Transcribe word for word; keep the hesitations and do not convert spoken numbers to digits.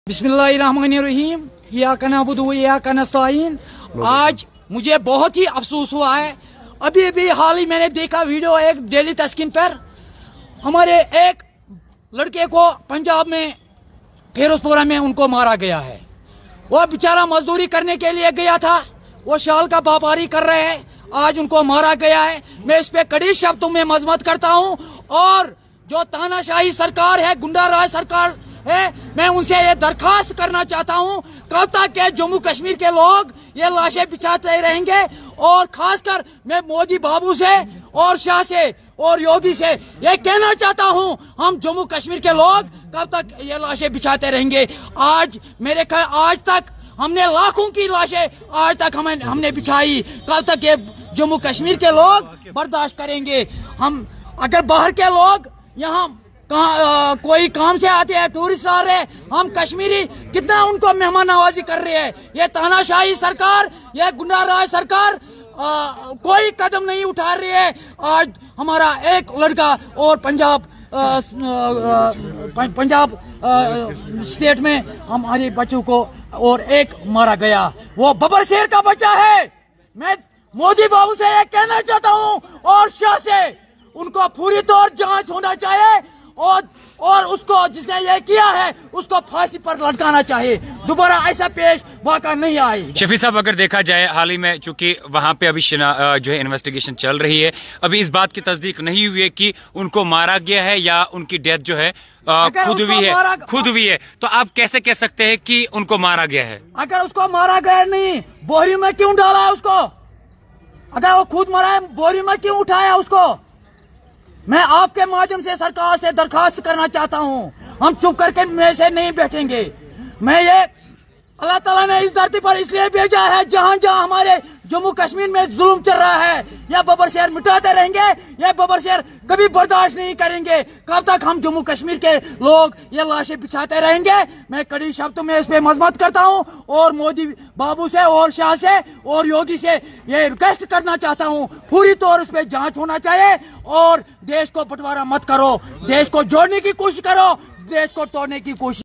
बिस्मिल्लाहिर्रहमानिर्रहीम इय्याका नअबुदु व इय्याका नस्तईन। आज मुझे बहुत ही अफसोस हुआ है। अभी अभी हाल ही मैंने देखा वीडियो एक डेली तस्कीन पर, हमारे एक लड़के को पंजाब में फिरोजपुरा में उनको मारा गया है। वह बेचारा मजदूरी करने के लिए गया था, वो शाल का व्यापारी कर रहे हैं, आज उनको मारा गया है। मैं इस पे कड़ी शब्दों में मजम्मत करता हूँ और जो तानाशाही सरकार है, गुंडा राज सरकार है, मैं उनसे ये दरखास्त करना चाहता हूँ कब तक के जम्मू कश्मीर के लोग ये लाशें बिछाते रहेंगे। और खासकर मैं मोदी बाबू से और शाह से और योगी से ये कहना चाहता हूँ, हम जम्मू कश्मीर के लोग कब तक ये लाशें बिछाते रहेंगे। आज मेरे ख्याल आज तक हमने लाखों की लाशें आज तक हमें हमने बिछाई, कब तक ये जम्मू कश्मीर के लोग बर्दाश्त करेंगे। हम अगर बाहर के लोग यहाँ कहा कोई काम से आते हैं, टूरिस्ट आ रहे हैं, हम कश्मीरी कितना उनको मेहमान नवाजी कर रहे हैं। ये तानाशाही सरकार, ये गुंडा राज सरकार आ, कोई कदम नहीं उठा रही है। आज हमारा एक लड़का और पंजाब आ, आ, पंजाब आ, स्टेट में हमारे बच्चों को और एक मारा गया, वो बबर शेर का बच्चा है। मैं मोदी बाबू से ये कहना चाहता हूँ और शाह से, उनको पूरी तौर जांच होना चाहिए और और उसको जिसने ये किया है उसको फांसी पर लटकाना चाहिए, दोबारा ऐसा पेश वाक़ा नहीं आए। शफी साहब, अगर देखा जाए हाल ही में चूंकि वहाँ पे अभी जो है इन्वेस्टिगेशन चल रही है, अभी इस बात की तस्दीक नहीं हुई है कि उनको मारा गया है या उनकी डेथ जो है आ, खुद हुई है खुद हुई है तो आप कैसे कह सकते हैं कि उनको मारा गया है? अगर उसको मारा गया नहीं, बोरी में क्यों डाला है उसको? अगर वो खुद मरा है, बोरी में क्यों उठाया उसको? मैं आपके माध्यम से सरकार से दरखास्त करना चाहता हूं, हम चुप करके में से नहीं बैठेंगे। मैं ये अल्लाह ताला ने इस धरती पर इसलिए भेजा है, जहां जहां हमारे जम्मू कश्मीर में जुल्म चल रहा है, यह बबर शेर मिटाते रहेंगे, यह बबर शेर कभी बर्दाश्त नहीं करेंगे। कब तक हम जम्मू कश्मीर के लोग ये लाशें बिछाते रहेंगे? मैं कड़ी शब्दों में इस पे मजम्मत करता हूं और मोदी बाबू से और शाह से और योगी से ये रिक्वेस्ट करना चाहता हूं, पूरी तौर उस पर जांच होना चाहिए और देश को बंटवारा मत करो, देश को जोड़ने की कोशिश करो, देश को तोड़ने की कोशिश